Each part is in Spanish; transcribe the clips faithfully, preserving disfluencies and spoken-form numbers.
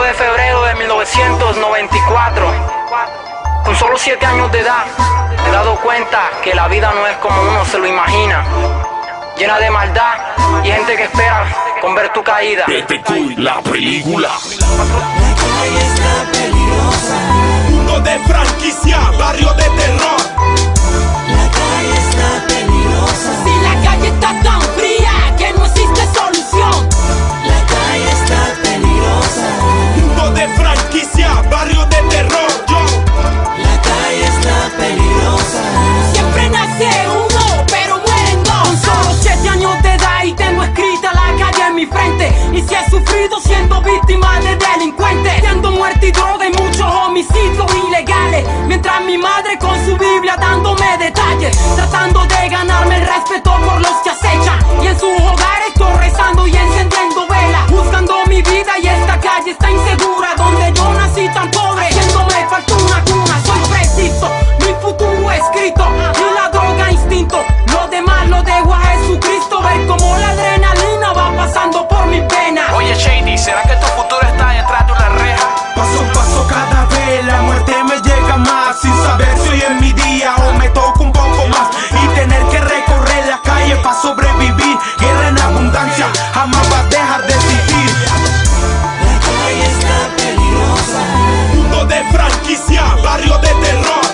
de febrero de mil novecientos noventa y cuatro, con solo siete años de edad, me he dado cuenta que la vida no es como uno se lo imagina, llena de maldad y gente que espera con ver tu caída. Vete Cool, la película. La calle está peligrosa. Mundo de franquicia, barrio de terror. La calle está peligrosa. Si la calle está tan fría que no existe solución. La calle está peligrosa. Mundo de franquicia, barrio de terror. Yo. La calle está peligrosa. Siempre nace uno, pero mueren dos. Con solo siete años de edad y tengo escrita la calle en mi frente. Y si he sufrido siendo víctima de delincuentes, siendo muerte y droga y muchos homicidios ilegales, mientras mi madre con su Biblia dándome detalles, tratando de ganarme el respeto por los que acechan. Y en sus hogares estoy rezando y encendiendo velas, buscando mi vida y esta calle está insegura, donde yo nací tan pobre, haciéndome falta una cuna. Soy preciso, mi futuro escrito, y la droga instinto, lo demás lo dejo a Jesucristo, ver cómo la adrenalina va pasando por mi pena. Oye Shady, ¿será que tu futuro está detrás de una reja? Paso a paso cada vez la muerte me llega más, sin saber si hoy es mi día o me toca un poco más, y tener que recorrer la calle para sobrevivir. Guerra en abundancia, jamás va a dejar de existir. La calle está peligrosa. Mundo de franquicia, barrio de terror.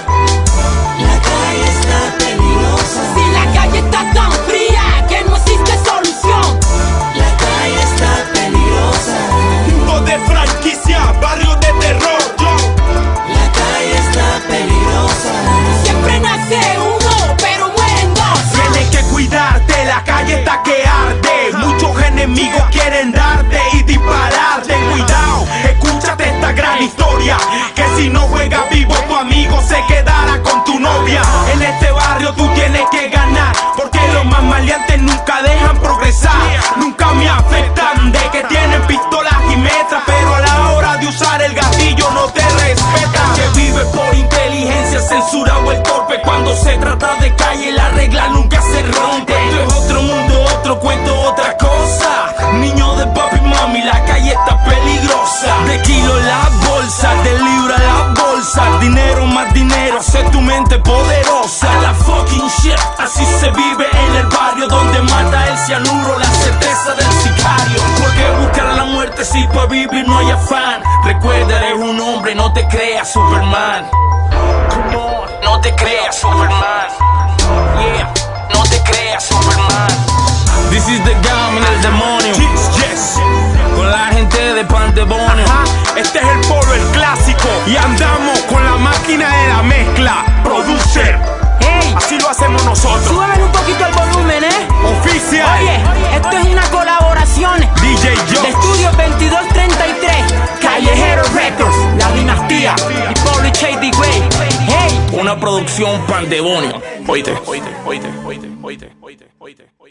La calle está peligrosa. Si la calle está tan fría que no existe solución. La calle está peligrosa. Mundo de franquicia, barrio de terror. Yo. La calle está peligrosa. Siempre nace uno, pero mueren dos. Tienes que cuidarte, la calle está que arde. Muchos enemigos quieren darte y dispararte. Cuidado, escúchate esta gran historia, que si no juegas vivo tu amigo se quedará con tu novia. En este barrio tú tienes que ganar, porque los más maleantes nunca dejan progresar. Nunca me afectan de que tienen pistolas y metras, pero a la hora de usar el gatillo no te respetan. Que vive por inteligencia, censurado el torpe. Cuando se trata de calle la regla nunca se rompe. Esto es otro mundo, otro cuento, otra cosa. Niño de papi y mami, la calle está peligrosa. De kilo la bolsa, de libra la bolsa. Dinero más dinero, hace tu mente poderosa. La fucking shit, así se vive en el barrio, donde mata el cianuro, la certeza del sicario. ¿Por qué buscar la muerte si para vivir no hay afán? Recuerda, eres un hombre, no te creas Superman. Come on, no te creas Superman. Yeah, no te creas Superman. This is the Gamin, el demonio. Yes, yes. Con la gente de Pandemonium. Ajá, este es el polo, el clásico. Y andamos con la máquina de la mezcla. Producer, Hey, así lo hacemos nosotros. súbeme un poquito el volumen, eh. Oficial. Oye, esto es una colaboración D J de Joe. Estudio veintidós treinta y tres, Callejero Records, La Dinastía y Pablo Shady Way. Hey. Una producción Pandemonium. Oíste, oíste, oíste, oíste, oíste, oíste, oíste.